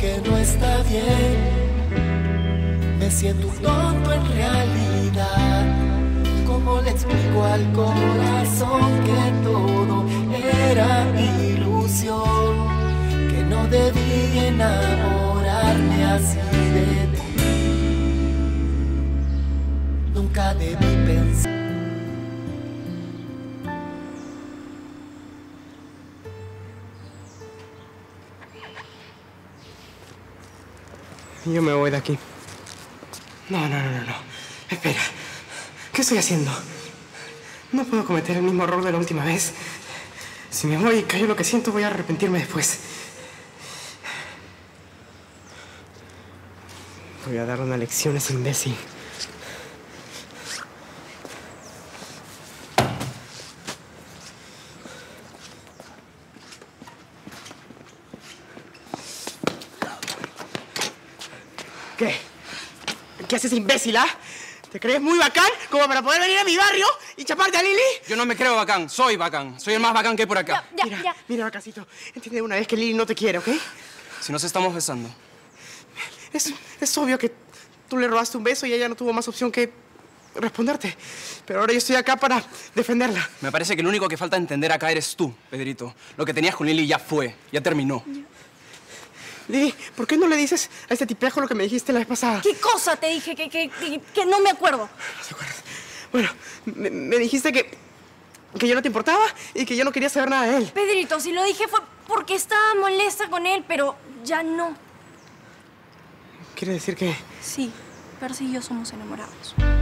que no está bien. Me siento un tonto en realidad. ¿Cómo le explico al corazón que todo era ilusión? Que no debí enamorarme así de ti. Nunca debí pensar. Yo me voy de aquí. No. Espera. ¿Qué estoy haciendo? No puedo cometer el mismo error de la última vez. Si me voy y callo lo que siento, voy a arrepentirme después. Voy a darle una lección a ese imbécil. ¿Qué? ¿Qué haces, imbécil, ah? ¿Te crees muy bacán como para poder venir a mi barrio y chaparte a Lili? Yo no me creo bacán, soy bacán. Soy el más bacán que hay por acá. Mira, bacancito. Entiende una vez que Lili no te quiere, ¿ok? Si nos estamos besando. Es obvio que tú le robaste un beso y ella no tuvo más opción que responderte. Pero ahora yo estoy acá para defenderla. Me parece que lo único que falta entender acá eres tú, Pedrito. Lo que tenías con Lili ya fue, ya terminó. Lili, ¿por qué no le dices a este tipejo lo que me dijiste la vez pasada? ¿Qué cosa te dije que no me acuerdo? No te acuerdas. Bueno, me dijiste que yo no te importaba y que yo no quería saber nada de él. Pedrito, si lo dije fue porque estaba molesta con él, pero ya no. ¿Quiere decir que...? Sí, Percy y yo somos enamorados.